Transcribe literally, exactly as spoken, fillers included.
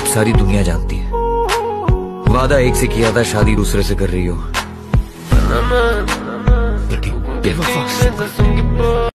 सारी दुनिया जानती है। वादा एक से किया था, शादी दूसरे से कर रही हो। बेवफा।